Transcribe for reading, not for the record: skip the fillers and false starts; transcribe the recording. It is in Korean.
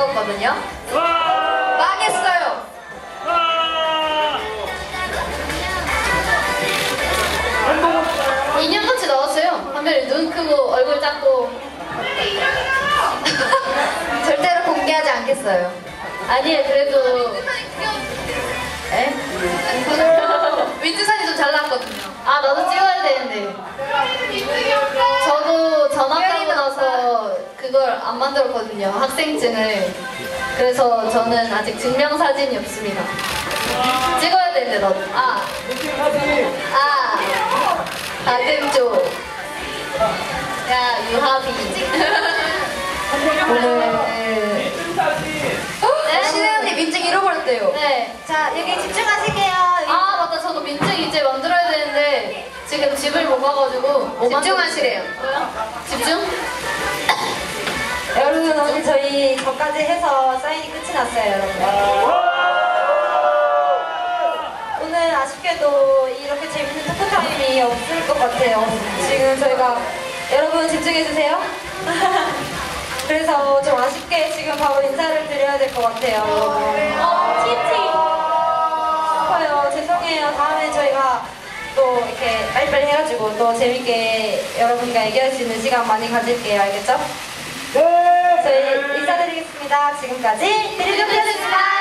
넣었거든요. 망했어요. 2년치 넣었어요. 한별이 눈 크고 얼굴 작고. 절대로 공개하지 않겠어요. 아니에요. 그래도 에? 민트산이 좀 잘 나왔거든요. 아, 나도 찍어야 되는데. 저도 전학하고 나서 그걸 안 만들었거든요. 학생증을. 그래서 저는 아직 증명사진이 없습니다. 찍어야 되는데 너도. 다듬조. 야, 유하비. 오늘 신혜 언니 민증 잃어버렸대요. 네. 자, 여기 집중하실게요. 아, 맞다. 저도 민증 이제 만들어야 되는데 지금 집을 못 가가지고. 집중하시래요. 집중? 여러분, 오늘 저희 저까지 해서 사인이 끝이 났어요, 여러분. 오늘 아쉽게도 이렇게 재밌는 토크타임이 없을 것 같아요. 지금 저희가 여러분 집중해주세요. 그래서 좀 아쉽게 지금 바로 인사를 드려야 될 것 같아요. 티티 싶어요. 죄송해요. 다음에 저희가 또 이렇게 빨리빨리 해가지고 또 재밌게 여러분과 얘기할 수 있는 시간 많이 가질게요. 알겠죠? 저희 인사드리겠습니다. 지금까지 드리도록하겠습니다.